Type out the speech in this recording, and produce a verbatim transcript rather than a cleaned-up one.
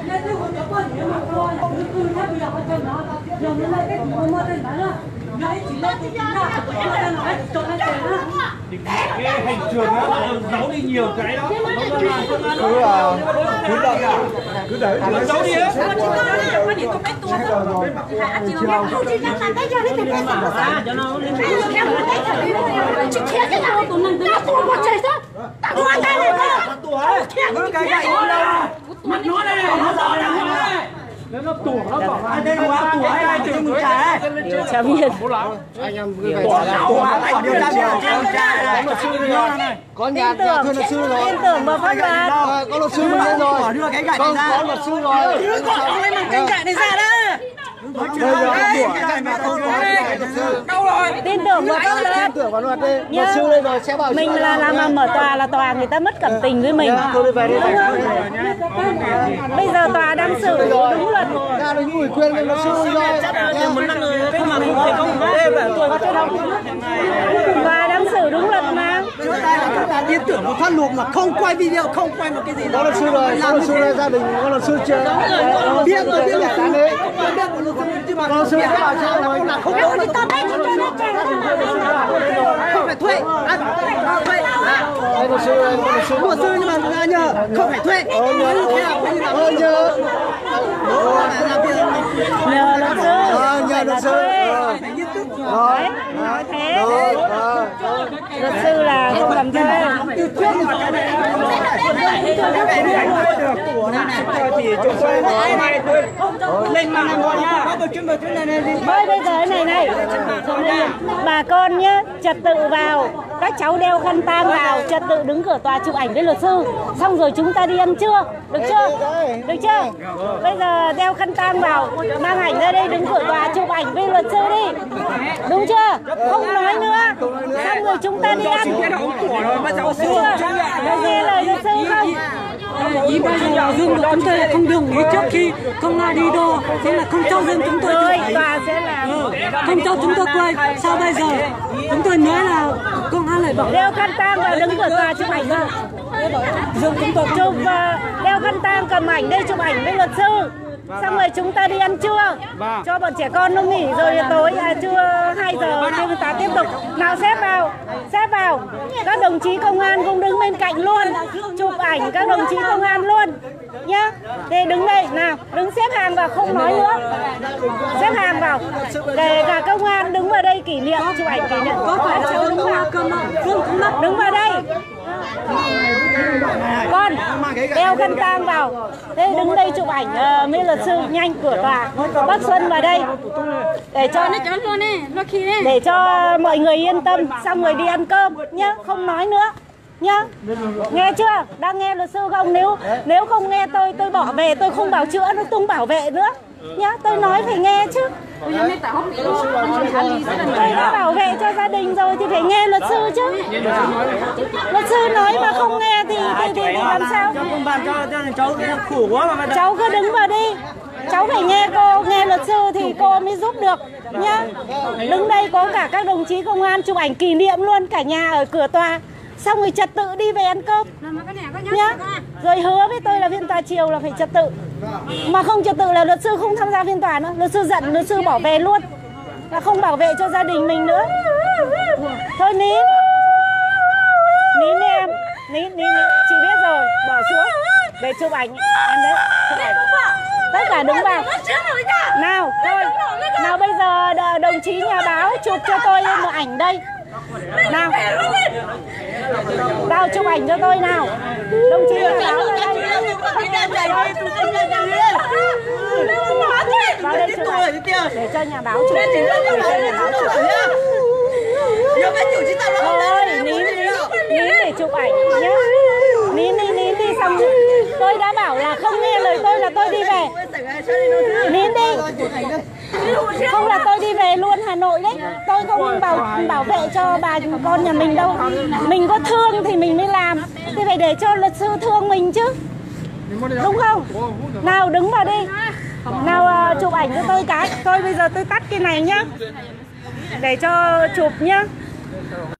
Cái hành trường á, giấu đi nhiều cái đó. Cứ là cứ đợi cứ để giấu đi á. Mặt nó đây này, nó rõ ràng này. Nó tủa nó bỏ ai đây quá tủa ai ai chừng mình trả điều tra viên anh em cứ phải điều tra có nhà nhà thuê luật sư rồi, tin tưởng vào pháp luật, có luật sư lên rồi, đưa cái gạch ra, có luật sư rồi, cái gạch này ra đó. đâu rồi? Tin tưởng vào pháp luật. Tin tưởng vào luật đi. Luật sư đây rồi sẽ bảo mình là làm mà mở tòa là tòa người ta mất cảm tình với mình. Bây giờ tòa đang xử đúng luật. Ra đến ủy quyền với luật sư rồi. Tòa đang xử đúng luật mà. Chúng ta là chúng ta tin tưởng vào pháp luật mà không quay video, không quay một cái gì đó. Có luật sư rồi, có luật sư đây, gia đình có luật sư chưa? Biết rồi, biết luật sư đấy. Có luật sư các bạn chưa rồi? Không đúng thì ta biết cho nó không phải thuê. Thuê. Đây luật sư, đây luật sư. Luật sư nhưng mà nhờ không phải thuê. Ờ nhờ, ờ nhờ. Nhờ luật sư. Ờ nhờ luật sư. Rồi, nói thế. rồi, Luật sư là không làm thuê. Lên mà ngồi nha. Thôi bây giờ thế này này, bà con nhé, trật tự vào, các cháu đeo khăn tang vào, trật tự đứng cửa tòa chụp ảnh với luật sư, xong rồi chúng ta đi ăn trưa, được chưa? Được chưa? Bây giờ đeo khăn tang vào, mang ảnh ra đây đứng cửa tòa chụp ảnh với luật sư đi, đúng chưa? Không nói nữa, xong rồi chúng ta đi ăn. Được nghe lời luật sư không? Ý bây giờ dừng của chúng tôi là không đồng ý trước khi công an đi đo, thế là không cho dừng chúng tôi rồi tòa sẽ làm không cho chúng tôi quay. Sao bây giờ chúng tôi nói là công an lại bảo đeo khăn tang vào đứng cửa tòa chụp ảnh vào, dừng chúng tôi chụp đeo khăn tang cầm ảnh đây chụp ảnh với luật sư, xong rồi chúng ta đi ăn trưa cho bọn trẻ con nó nghỉ rồi tối à, trưa hai giờ chúng ta tiếp tục. Nào xếp vào, xếp vào, các đồng chí công an cũng đứng bên cạnh luôn, chụp ảnh các đồng chí công an luôn nhá. Để đứng đây nào, đứng xếp hàng vào, không nói nữa, xếp hàng vào để cả công an đứng vào đây kỷ niệm, chụp ảnh kỷ niệm. có phải cháu đứng vào Đứng vào đây con, đeo khăn tang vào, thế đứng đây chụp ảnh uh, với luật sư nhanh cửa tòa. Bác Xuân vào đây để cho để cho mọi người yên tâm, xong rồi đi ăn cơm nhá, không nói nữa nhá, nghe chưa? Đang nghe luật sư không? Nếu nếu không nghe tôi tôi bỏ về, tôi không bảo chữa, nó tung bảo vệ nữa nhá, tôi nói phải nghe chứ. Tôi đã bảo vệ cho gia đình rồi thì phải nghe luật sư chứ. Luật sư nói mà không nghe thì, thì, thì, thì làm sao? Cháu cứ đứng vào đi, cháu phải nghe cô, nghe luật sư thì cô mới giúp được nhá. Đứng đây có cả các đồng chí công an chụp ảnh kỷ niệm luôn, cả nhà ở cửa tòa, xong rồi trật tự đi về ăn cơm nhá. Rồi hứa với tôi là phiên tòa chiều là phải trật tự, mà không trật tự là luật sư không tham gia phiên tòa nữa. Luật sư giận, luật sư bỏ về luôn, là không bảo vệ cho gia đình mình nữa. Thôi nín, nín đi em, nín, nín, nín. Chị biết rồi, bỏ xuống để chụp ảnh em đấy, chụp ảnh. Tất cả đứng vào. Nào, thôi, nào bây giờ đồng chí nhà báo chụp cho tôi một ảnh đây. Nào, nào chụp ảnh cho tôi nào. Đồng chí nhà báo ra đây. Vào đây chụp ảnh để cho nhà báo chụp. Để cho nhà báo chụp. Thôi, nín, nín, nín để chụp ảnh nhé. Nín đi, nín đi, xong tôi đã bảo là không nghe lời tôi là tôi đi về. Nín đi. Không là tôi đi về luôn Hà Nội đấy. Tôi không bảo bảo vệ cho bà con nhà mình đâu. Mình có thương thì mình mới làm, thì phải để cho luật sư thương mình chứ, đúng không? Nào đứng vào đi. Nào uh, chụp ảnh cho tôi cái. Thôi bây giờ tôi tắt cái này nhá, để cho chụp nhá.